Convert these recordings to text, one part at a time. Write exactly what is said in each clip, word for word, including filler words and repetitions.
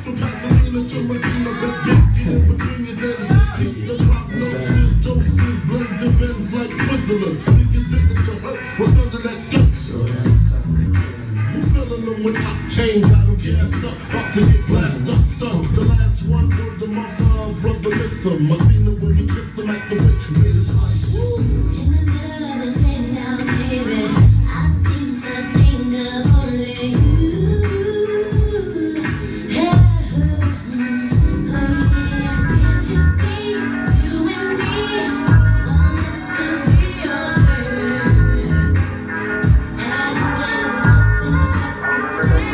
from Pasadena to Regina, but big deal between you then. Keep the prognosis, doses, blends and bends like Twizzlers. Niggas signature hurt, what's under that skirt? You feeling them with octane, got them gassed up, about to get blasted up, son. The last one word to my son, brother, listen. I seen him when we kissed him at the witch, made his life. Woo. In the middle of the day now, baby, I seem to think of only you. Hey, oh, yeah. Can't you see, you and me are meant to be your baby? And there's nothing left to say.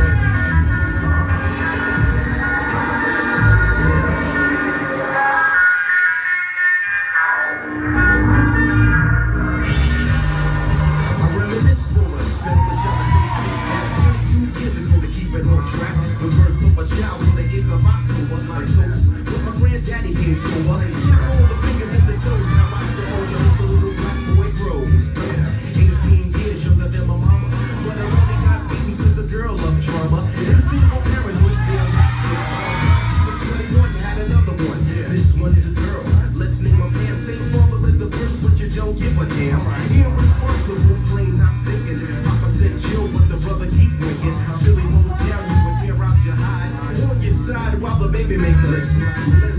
I reminisce for a spell the shot of safety. twenty-two years ago to keep it on track. The birth of a child on the eighth of October. A toast, but my granddaddy came sober. Count all the fingers and the toes. Now I suppose you hope the little black boy grows. eighteen years younger than my mama, but I only got beatings with the girl of drama. And single parenthood, damn that's it. By the time she was twenty-one, had another one. This one is a girl. Let's name her Pam. Same father as the first, but you don't give a damn. Irresponsible, plain not thinking. Papa said chill, but the brother keep winking. Still he won't tell you, but tear out your hide on your side while the baby makers.